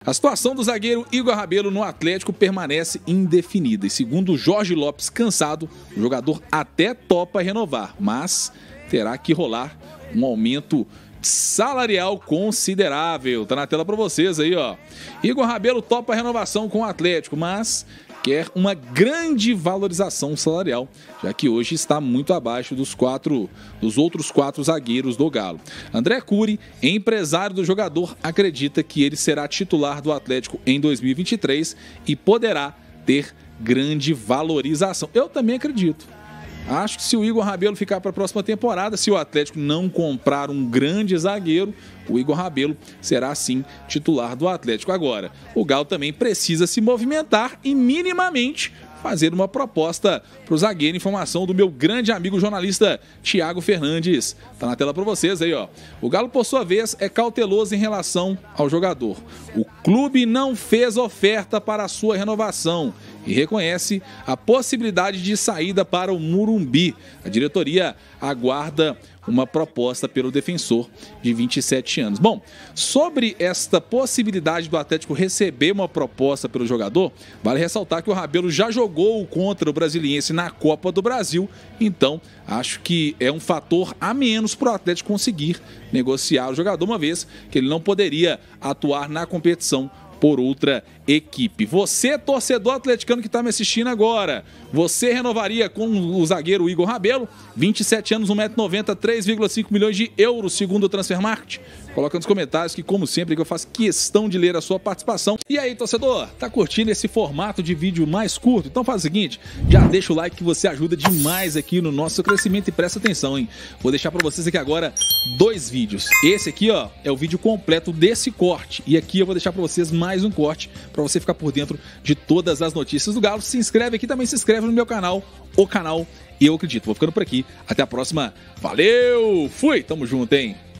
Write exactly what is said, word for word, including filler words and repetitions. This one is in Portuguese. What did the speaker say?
A situação do zagueiro Igor Rabelo no Atlético permanece indefinida. E segundo Jorge Lopes Cansado, o jogador até topa renovar, mas terá que rolar um aumento salarial considerável. Tá na tela para vocês aí, ó. Igor Rabelo topa a renovação com o Atlético, mas quer uma grande valorização salarial, já que hoje está muito abaixo dos quatro, dos outros quatro zagueiros do Galo. André Curi, empresário do jogador, acredita que ele será titular do Atlético em dois mil e vinte e três e poderá ter grande valorização. Eu também acredito. Acho que se o Igor Rabelo ficar para a próxima temporada, se o Atlético não comprar um grande zagueiro, o Igor Rabelo será sim titular do Atlético. Agora, o Galo também precisa se movimentar e minimamente fazer uma proposta para o zagueiro. Informação do meu grande amigo jornalista Thiago Fernandes. Tá na tela para vocês aí, ó. O Galo, por sua vez, é cauteloso em relação ao jogador. O clube não fez oferta para a sua renovação e reconhece a possibilidade de saída para o Morumbi. A diretoria aguarda uma proposta pelo defensor de vinte e sete anos. Bom, sobre esta possibilidade do Atlético receber uma proposta pelo jogador, vale ressaltar que o Rabelo já jogou contra o Brasiliense na Copa do Brasil, então acho que é um fator a menos para o Atlético conseguir negociar o jogador, uma vez que ele não poderia atuar na competição por outra equipe. Você, torcedor atleticano que está me assistindo agora, você renovaria com o zagueiro Igor Rabelo, vinte e sete anos, um metro e noventa, três vírgula cinco milhões de euros, segundo o Transfermarkt? Coloca nos comentários que, como sempre, que eu faço questão de ler a sua participação. E aí, torcedor, tá curtindo esse formato de vídeo mais curto? Então faz o seguinte, já deixa o like que você ajuda demais aqui no nosso crescimento e presta atenção, hein? Vou deixar para vocês aqui agora dois vídeos. Esse aqui, ó, é o vídeo completo desse corte. E aqui eu vou deixar para vocês mais um corte para você ficar por dentro de todas as notícias do Galo. Se inscreve aqui, também se inscreve no meu canal, o canal Eu Acredito. Vou ficando por aqui. Até a próxima. Valeu! Fui! Tamo junto, hein?